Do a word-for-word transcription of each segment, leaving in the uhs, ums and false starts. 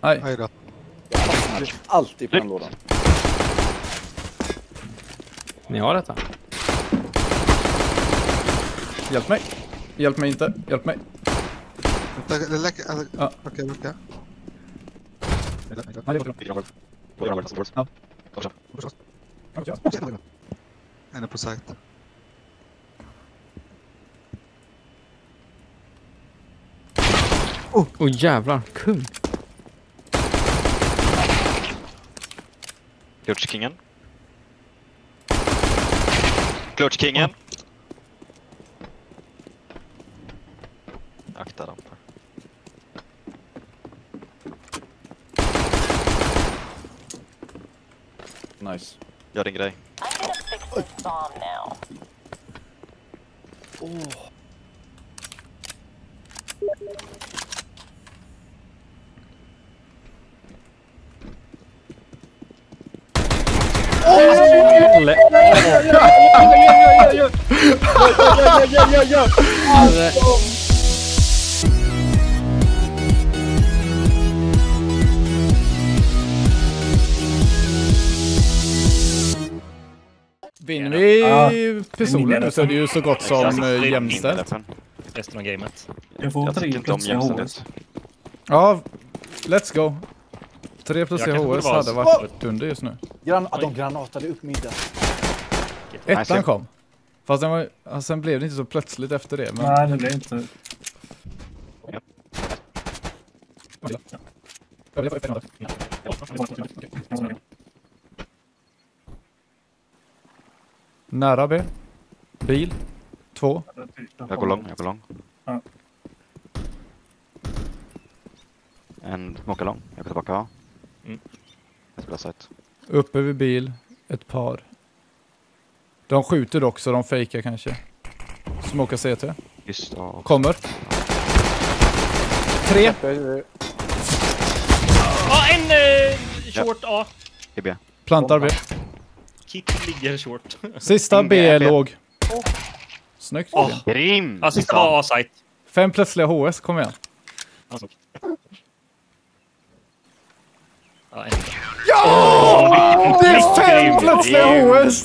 Aj. Aj då. Jag fastnar alltid på den lådan. Ni har detta. Hjälp mig. Hjälp mig inte. Hjälp mig. Vänta, det läcker. Ja. Okej, okej. En är på sajt. Åh oh, jävlar, kung. Klutchkingen. Klutchkingen. Akta ramper. Nice. Gör din grej. Oh. Vinner vi pistolen nu så är det ju så gott som äh, jämställt. Resten av gamet. Jag får tre plus i H S. Ja, let's go. tre plus i Jag H S kanske hade borde varit vara- under just nu. Gran ah, de granatade upp midden. Ettan kom. Fast den var, alltså, sen blev det inte så plötsligt efter det. Men... Nej, det blev inte. Nära B. Bil. Två. Jag går lång, jag går lång. Ja. En smoka lång. Jag går tillbaka. Ja. Mm. Jag spelar sajt. Uppe vid bil. Ett par. De skjuter dock så de fejkar kanske. Smoka C T. Just ja. Kommer. Tre. Ja, en uh, short A. I B. Plantar B. Kick ligger short. Sista B är låg. Snyggt. Oh. Grim! Ja, sista var A-site. Fem plötsliga H S, kom igen. Alltså. Ja, en. Ja! Det är fem plötsliga H S!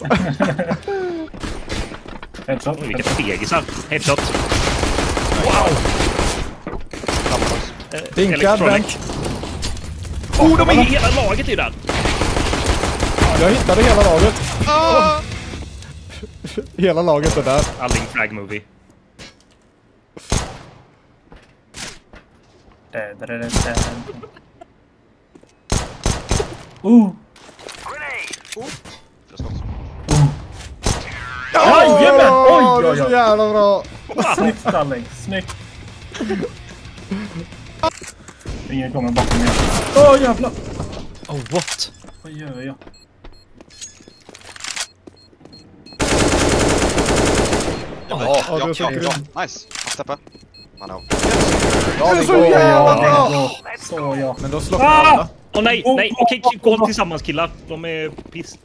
Headshot. Oj, vilka fegisar. Headshot. Wow! Vinkad, vänt. Oh, de är hela laget är ju där. Jag hittade hela laget. Ah! Hela laget är där. Alling frag movie. Där, där, där, där. Oh! Jajamän! Oj, Det är oj, så oj! jävla bra. Snyggt, Alling. Snyggt. Ingen kommer bakom mig. Åh, oh, jävlar! Oh, what? Vad gör jag? Ja, ja, det är så ja, grym. ja. Nice. Steppa. Man har. Ja, det är så jävla bra. Ja, så ja. Men då slocknar alla. Åh oh, nej, nej. Okej, okay, gå tillsammans killar. De är piss.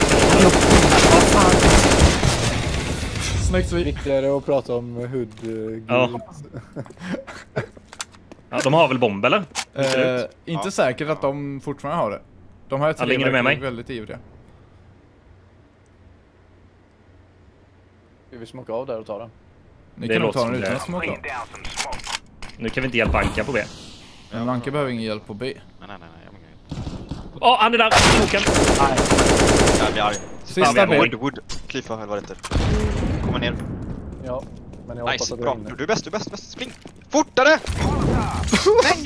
Snyggt. Vi... Viktigare att prata om hud. Uh, Ja. Ja, de har väl bomb eller? Eh, inte säkert att de fortfarande har det. De här tre ligger du med mig? väldigt ivriga. Ska vi smoka av där och ta den? Ni Det kan nog låter ta den som utan det. att smoka. Nu kan vi inte hjälpa Anka på B. Men Anke behöver ingen hjälp på B. Nej, nej, nej. Jag menar inte. Åh, oh, han är där. Smoken. Jag blir arg. Sista B. Wood, wood. Cliffa, eller vad det heter. Kommer ner. Ja, men jag hoppas Nice, att du bra. är inne. Du, du är bäst, du är bäst, bäst. Spring! Fortare! Nej!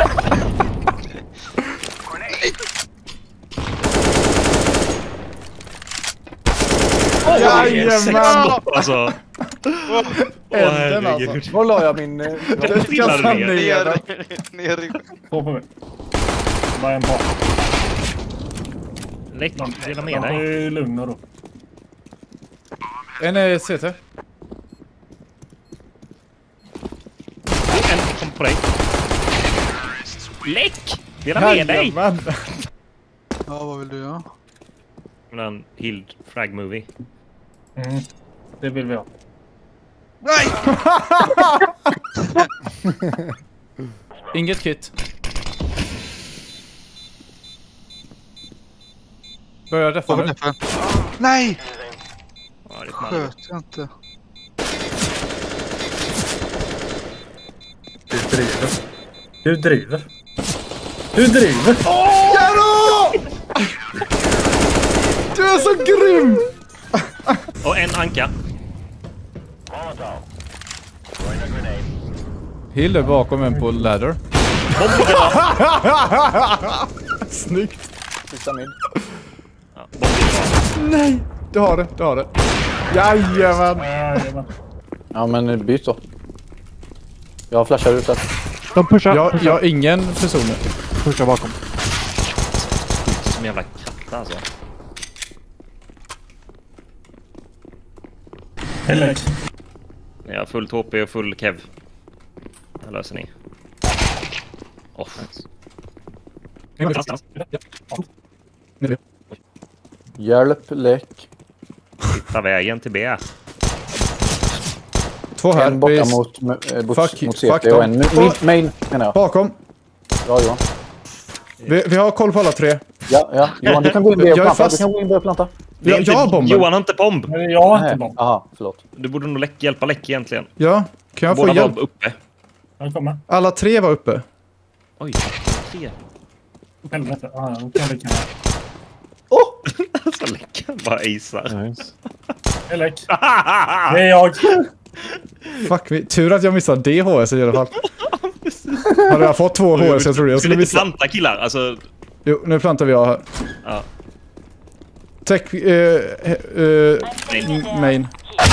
Oh, Jajamän! Alltså. Elden alltså. Var la jag min... Uh, Det ska han ner. Ner, ner i... Två på mig. Bara en på. Läck, dela med De dig. är lugna då. En är C T. En kom på dig. Läck! Dela med dig. Jajamän. Ja, vad vill du göra? En Hild frag movie. Mm. Det vill vi ha. Nej! Inget kit. Börjar jag deffa Var nu? det Nej! Ja, det är smart. Sköt jag inte. Du driver. Du driver. Du driver. Jaro! Du är så grym! Och en anka. Hill är bakom en på ladder. Snyggt. Sista mid. Ja, bomb. Nej, du har det, du har det. Jajamän. Jajamän. Ja, men byt då. Jag flashar ut där. De pushar. Jag, jag har ingen personer. Pushar bakom. Som jävla katt alltså. Eller. Jag har fullt H P och full kev. Det löser ni. Oh. Hjälp, läck. Hitta vägen till B. Två här. En borta Vis- mot, äh, mot, Fuck- mot fuck C T dem. och en mid, main menar jag. Bakom. Bra Johan. Vi, vi har koll på alla tre. Ja, ja. Johan, du kan gå in Jag och är planta. fast. Du kan gå in och planta. Det är Jag, inte, jag har bomben. Johan har inte bomb. Men jag har inte Nej. bomb. Aha, förlåt. Du borde nog läck, hjälpa läck egentligen. Ja, kan jag få Båda hjälp? var uppe. Jag kommer. Alla tre var uppe. Oj, tre. Helvete. Ja, ja, okej, det kan jag. Alltså läckan bara acear. Nice. Eller. Det är jag. Fuck, vi, tur att jag missade det H S i alla fall. Hade jag fått två H S jag trodde jag skulle inte missa. planta killar, alltså. Jo, nu plantar vi av här. Ja. Tech, eh, eh, Nej. main.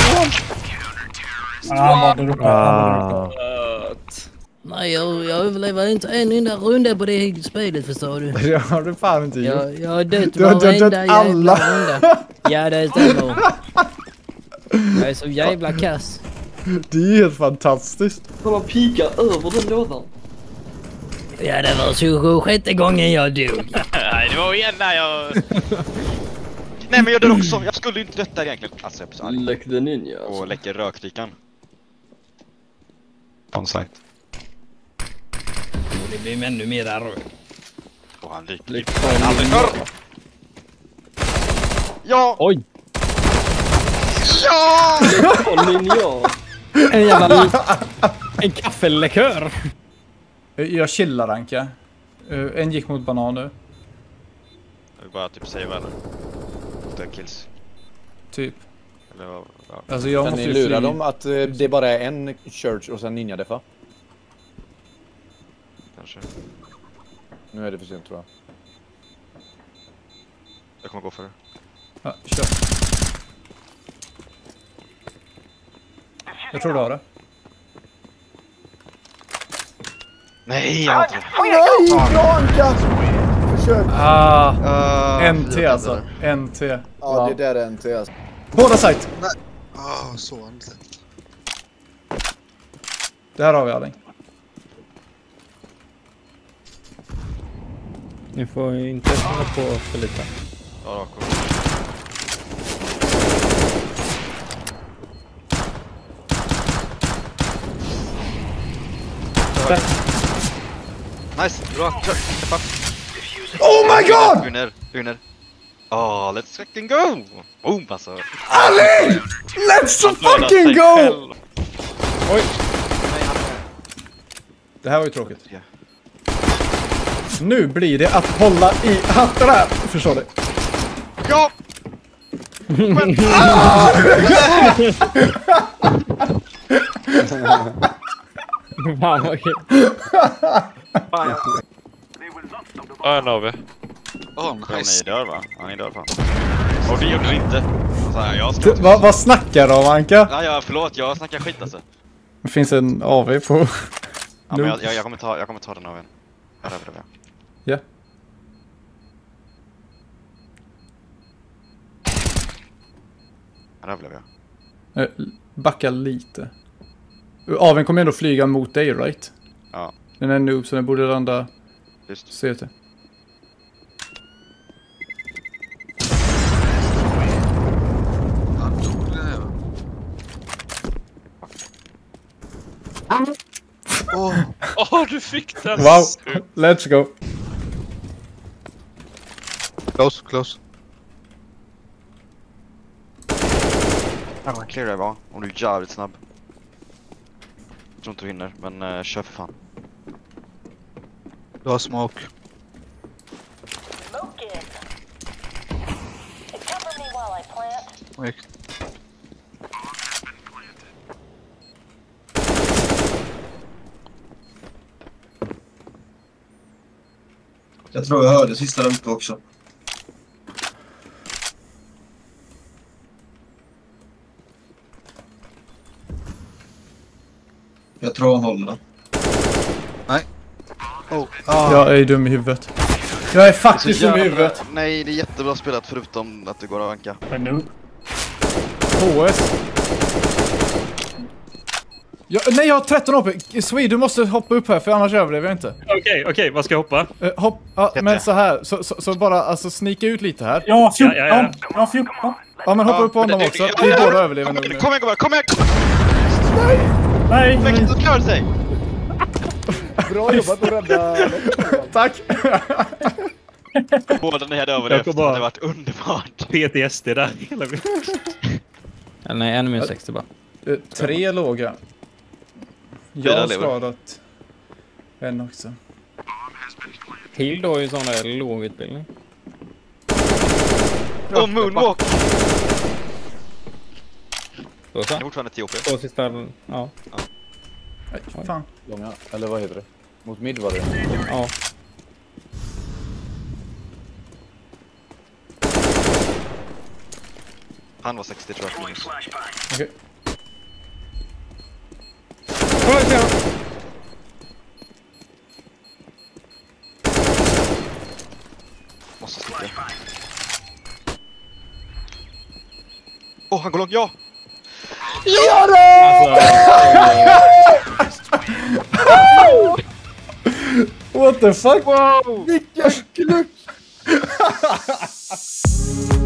Ja, han var där uppe. Han var där uppe. Ah. Nej, jag, jag överlever inte en enda runda på det spelet, förstår du. Det har du fan inte gjort. Jag, jag har dött Du har dött varenda jävla alla. runda. Ja, det stämmer. Jag är så jävla kass. Det är ju helt fantastiskt. Kolla, pika över den lådan. Ja, det var tjugosjätte gången jag dog. Nej, det var igen när jag... Nej, men jag dör också. Jag skulle inte dött där egentligen. Alltså, jag är så arg. Läck the ninja. Och läcker rökdikan. On site. Det blir ännu mer rök. Och han lyker. Läck Aldrig förr! Ja! Oj! Ja! the ninja. En jävla... En kaffelekör. Jag chillar Anka. Uh, en gick mot banan nu. Jag vill bara typ säga eller? Dö kills. Typ. Eller vad? Ja. Alltså jag Kan måste ni ju lura fly. dem att eh, det bara är en church och sen ninja defa? Kanske. Nu är det för sent tror jag. Jag kommer gå för det. Ja, kör. Jag tror du har det. Nej, jag har inte det. Nej, Janka! Försök! Ah, Uh, N T alltså. N T. Ja, det där är en till alltså. Båda site. Ah, så inte. Där har vi Alling. Ni får inte hålla på för lite. Ja, cool. Nice, bra. Kör. Oh my god! Unner, unner. Oh, let's fucking go! Boom, alltså. Alling! Let's fucking go! Oj! Det här var ju tråkigt. Nu blir det att hålla i hattarna. Förstår du? Ja! Men... Fan vad kul. Ja, en av er. Åh, Han är nice. död va? Han är död fan. Och det gjorde du inte. Alltså, jag ska... T- vad, vad snackar du om Anka? Ja, ja, förlåt. Jag snackar skit alltså. Det finns en A V på... Ja, men jag, jag, jag, kommer ta, jag kommer ta den av en. Jag överlever. Ja. Jag överlever jag. Eh, Backa lite. A V:n kommer ändå flyga mot dig, right? Ja. Den är noob så den borde landa Just. C T. Han tog den här. Åh, Åh, du fick den! Wow, let's go. close, close. Ja, clear det bara. Om du är jävligt snabb. Jag tror inte du hinner, men uh, kör för fan. Du har smoke. Wait. Jag tror jag hörde sista där uppe också. Jag tror han håller den. Nej. Oh. Ah. Jag är dum i huvudet. Jag är faktiskt dum i huvudet. Nej, det är jättebra spelat förutom att det går att anka. Men nu. H S. Ja, nej, jag har tretton H P. Swede, du måste hoppa upp här för annars överlever jag inte. Okej, okay, okej, okay, vad ska jag hoppa? Uh, hopp, ja, men så här, så, så, så bara alltså snika ut lite här. Ja, fjorton! Ja, ja, ja. Ja, fjorton! Ja, men hoppa Ja, upp på honom det- också. det- Vi det- båda överlever nog nu. Kom igen, kom igen, kom igen! Nej! Men inte klara sig! Bra jobbat att rädda. Tack! Båda ni hade Jag överlevt, kom det bara- hade varit underbart. P T S D där hela tiden. Eller nej, en minus sextio bara. Uh, tre låga. Fyra Jag har lever. skadat en också. Hild har ju sån där låg utbildning. Och moonwalk! Då så. Det är fortfarande tio P. Två sista, ja. Nej, fan. Långa, eller vad heter det? Mot mid var det. Ja. Han var sextio tror jag. Minus. Okej. Måste sticka. Åh, oh, han går långt, ja! Alltså, What the fuck? Wow! Vilken kluck!